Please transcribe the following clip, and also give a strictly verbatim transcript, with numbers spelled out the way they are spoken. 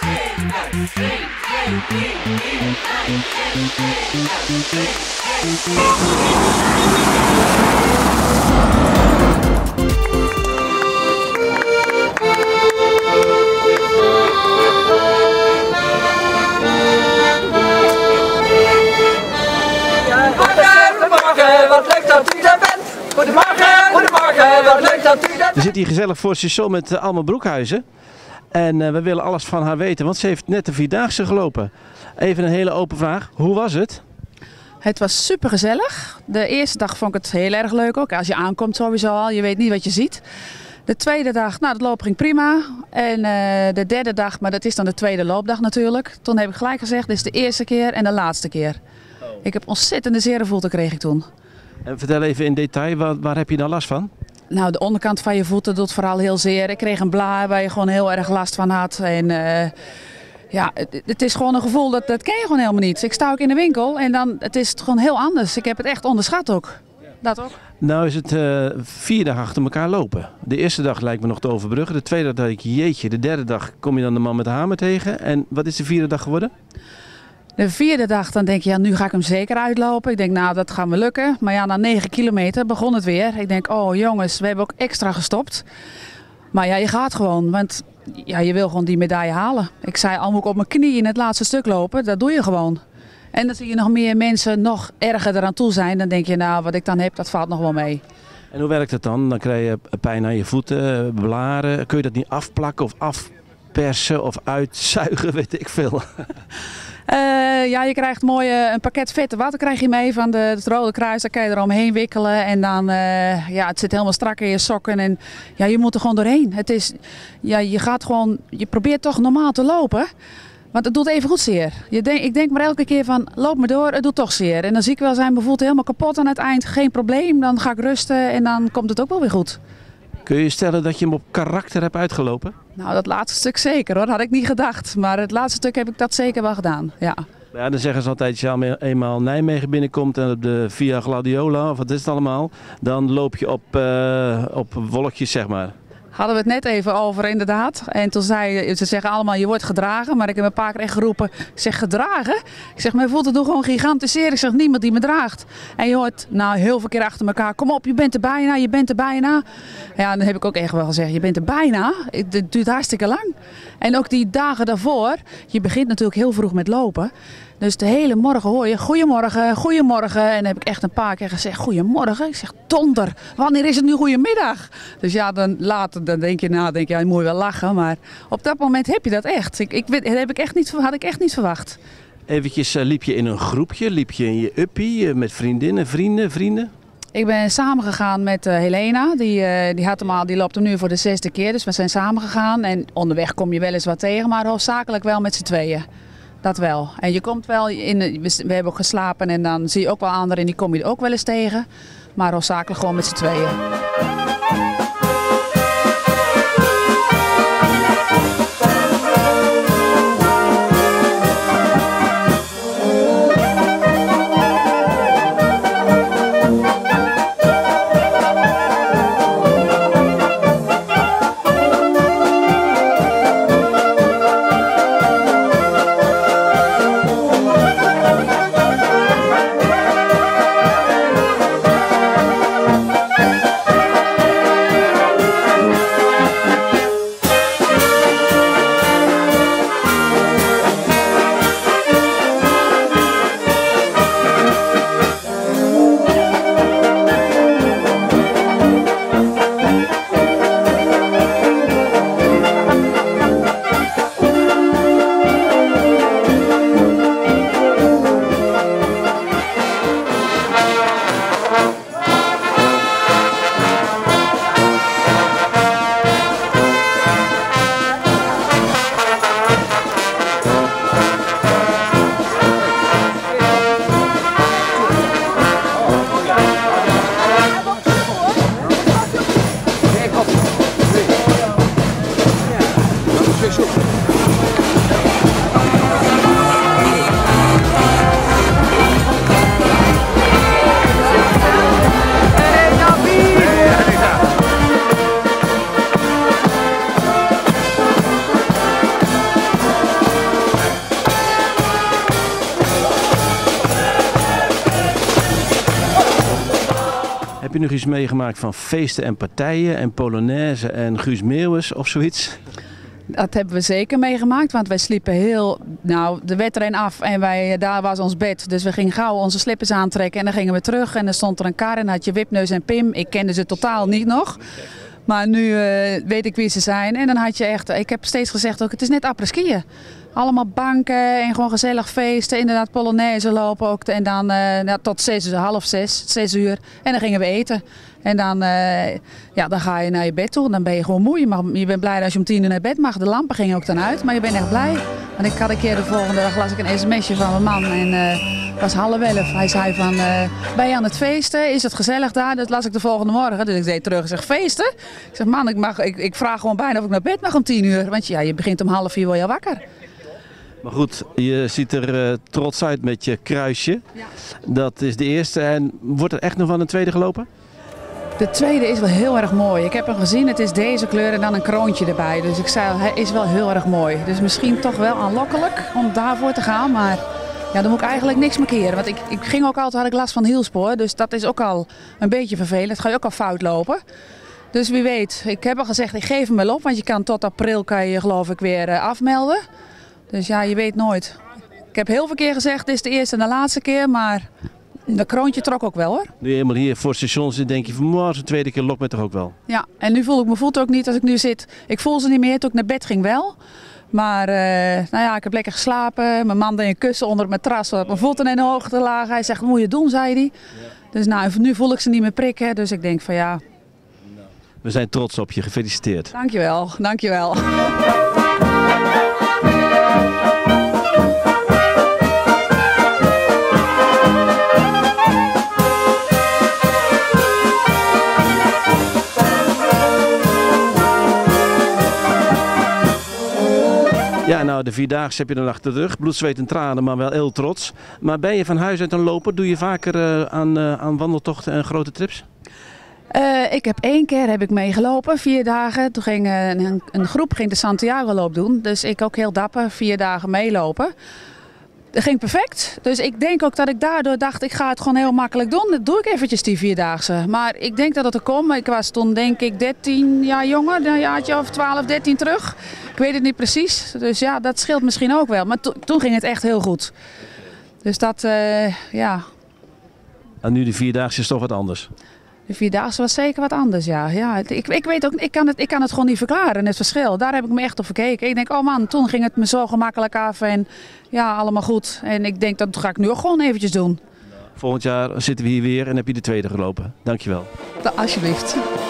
Goedemorgen, wat leuk dat u er bent. Goedemorgen, goedemorgen, wat leuk dat u er bent. We zitten hier gezellig voor het station met uh, Alma Broekhuizen. En uh, we willen alles van haar weten, want ze heeft net de Vierdaagse gelopen. Even een hele open vraag. Hoe was het? Het was super gezellig. De eerste dag vond ik het heel erg leuk ook. Als je aankomt sowieso al, je weet niet wat je ziet. De tweede dag, nou, het lopen ging prima. En uh, de derde dag, maar dat is dan de tweede loopdag natuurlijk. Toen heb ik gelijk gezegd, dit is de eerste keer en de laatste keer. Oh. Ik heb ontzettende zere voeten kreeg ik toen. En vertel even in detail, waar, waar heb je nou last van? Nou, de onderkant van je voeten doet vooral heel zeer. Ik kreeg een blaar waar je gewoon heel erg last van had. En uh, ja, het, het is gewoon een gevoel, dat, dat ken je gewoon helemaal niet. Ik sta ook in de winkel en dan het is het gewoon heel anders. Ik heb het echt onderschat ook. Dat ook. Nou is het uh, vier dagen achter elkaar lopen. De eerste dag lijkt me nog te overbruggen. De tweede dag denk ik, jeetje. De derde dag kom je dan de man met de hamer tegen. En wat is de vierde dag geworden? De vierde dag, dan denk je, ja, nu ga ik hem zeker uitlopen. Ik denk, nou, dat gaat me lukken. Maar ja, na negen kilometer begon het weer. Ik denk, oh jongens, we hebben ook extra gestopt. Maar ja, je gaat gewoon, want ja, je wil gewoon die medaille halen. Ik zei, al moet ik op mijn knie in het laatste stuk lopen, dat doe je gewoon. En dan zie je nog meer mensen nog erger eraan toe zijn. Dan denk je, nou, wat ik dan heb, dat valt nog wel mee. En hoe werkt het dan? Dan krijg je pijn aan je voeten, blaren. Kun je dat niet afplakken of afpersen of uitzuigen, weet ik veel? Uh, ja, je krijgt mooi uh, een pakket vette water krijg je mee van de, het Rode Kruis. Daar kan je eromheen wikkelen en dan, uh, ja, het zit helemaal strak in je sokken en ja, je moet er gewoon doorheen. Het is, ja, je gaat gewoon, je probeert toch normaal te lopen, want het doet even goed zeer. Je denk, ik denk maar elke keer van, loop maar door, het doet toch zeer. En dan zie ik wel zijn mijn voeten helemaal kapot aan het eind, geen probleem. Dan ga ik rusten en dan komt het ook wel weer goed. Kun je stellen dat je hem op karakter hebt uitgelopen? Nou, dat laatste stuk zeker hoor, had ik niet gedacht. Maar het laatste stuk heb ik dat zeker wel gedaan, ja. Ja, dan zeggen ze altijd, als je eenmaal Nijmegen binnenkomt en op de Via Gladiola, of wat is het allemaal, dan loop je op, uh, op wolkjes, zeg maar. Hadden we het net even over, inderdaad. En toen zei ze zeggen allemaal, je wordt gedragen. Maar ik heb een paar keer echt geroepen, ik zeg gedragen? Ik zeg, mijn voeten doen gewoon gigantisch zeer. Ik zeg, niemand die me draagt. En je hoort, nou, heel veel keer achter elkaar, kom op, je bent er bijna, je bent er bijna. Ja, dan heb ik ook echt wel gezegd, je bent er bijna. Het duurt hartstikke lang. En ook die dagen daarvoor, je begint natuurlijk heel vroeg met lopen. Dus de hele morgen hoor je, goedemorgen, goedemorgen. En dan heb ik echt een paar keer gezegd, goedemorgen. Ik zeg, donder, wanneer is het nu goedemiddag? Dus ja, dan later dan denk je, nou, denk je, ja, je moet wel lachen. Maar op dat moment heb je dat echt. Ik, ik, dat heb ik echt niet, had ik echt niet verwacht. Eventjes, uh, liep je in een groepje? Liep je in je uppie uh, met vriendinnen, vrienden, vrienden? Ik ben samengegaan met uh, Helena. Die, uh, die, had hem al, die loopt hem nu voor de zesde keer. Dus we zijn samengegaan. En onderweg kom je wel eens wat tegen, maar hoofdzakelijk wel met z'n tweeën. Dat wel. En je komt wel in, we hebben ook geslapen en dan zie je ook wel anderen en die kom je er ook wel eens tegen. Maar hoofdzakelijk gewoon met z'n tweeën. je nog iets meegemaakt van feesten en partijen en Polonaise en Guus Meeuwis of zoiets? Dat hebben we zeker meegemaakt, want wij sliepen heel, nou de wedren af en wij, daar was ons bed. Dus we gingen gauw onze slippers aantrekken en dan gingen we terug en dan stond er een kar en had je Wipneus en Pim. Ik kende ze totaal niet nog, maar nu uh, weet ik wie ze zijn. En dan had je echt, ik heb steeds gezegd ook, het is net après-skiën. Allemaal banken en gewoon gezellig feesten, inderdaad Polonaise lopen ook. En dan uh, ja, tot zes uur, half zes, zes uur. En dan gingen we eten. En dan, uh, ja, dan ga je naar je bed toe. Dan ben je gewoon moe. Je, mag, je bent blij als je om tien uur naar bed mag. De lampen gingen ook dan uit. Maar je bent echt blij. Want ik had een keer de volgende dag las ik een sms'je van mijn man. En uh, het was half elf. Hij zei van, uh, ben je aan het feesten? Is het gezellig daar? Dat las ik de volgende morgen. Dus ik deed terug en zeg, feesten? Ik zeg, man, ik, mag, ik, ik vraag gewoon bijna of ik naar bed mag om tien uur. Want ja, je begint om half vier, word je wakker. Maar goed, je ziet er uh, trots uit met je kruisje. Ja. Dat is de eerste. En wordt er echt nog van een tweede gelopen? De tweede is wel heel erg mooi. Ik heb hem gezien, het is deze kleur en dan een kroontje erbij. Dus ik zei, hij is wel heel erg mooi. Dus misschien toch wel aanlokkelijk om daarvoor te gaan. Maar ja, dan moet ik eigenlijk niks markeren. Want ik, ik ging ook altijd, had ik last van hielspoor. Dus dat is ook al een beetje vervelend. Ga je ook al fout lopen. Dus wie weet, ik heb al gezegd, ik geef hem wel op. Want je kan tot april kan je geloof ik weer uh, afmelden. Dus ja, je weet nooit. Ik heb heel veel keer gezegd, dit is de eerste en de laatste keer, maar de kroontje trok ook wel hoor. Nu je helemaal hier voor het station zit, denk je van, maar de tweede keer lokt me toch ook wel? Ja, en nu voel ik mijn voeten ook niet als ik nu zit. Ik voel ze niet meer, toen ik naar bed ging wel. Maar uh, nou ja, ik heb lekker geslapen. Mijn man deed een kussen onder het matras, zodat mijn voeten in de hoogte lagen. Hij zegt, wat moet je doen, zei hij. Ja. Dus nou, nu voel ik ze niet meer prikken, dus ik denk van ja. We zijn trots op je, gefeliciteerd. Dankjewel, dankjewel. Ja, nou de Vierdaagse heb je dan achter de rug. Bloed, zweet en tranen, maar wel heel trots. Maar ben je van huis uit een loper? Doe je vaker uh, aan, uh, aan wandeltochten en grote trips? Uh, ik heb één keer heb ik meegelopen, vier dagen. Toen ging uh, een, een groep ging de Santiago-loop doen. Dus ik ook heel dapper, vier dagen meelopen. Dat ging perfect. Dus ik denk ook dat ik daardoor dacht, ik ga het gewoon heel makkelijk doen. Dat doe ik eventjes die Vierdaagse. Maar ik denk dat het er komt. Ik was toen denk ik dertien jaar jonger, een jaartje of twaalf, dertien terug. Ik weet het niet precies. Dus ja, dat scheelt misschien ook wel. Maar to toen ging het echt heel goed. Dus dat, uh, ja. En nu de Vierdaagse is toch wat anders? De Vierdaagse was zeker wat anders, ja. ja ik, ik weet ook, ik kan, het, ik kan het gewoon niet verklaren, het verschil. Daar heb ik me echt op gekeken. Ik denk, oh man, toen ging het me zo gemakkelijk af en ja, allemaal goed. En ik denk, dat ga ik nu ook gewoon eventjes doen. Volgend jaar zitten we hier weer en heb je de tweede gelopen. Dankjewel. Da, alsjeblieft.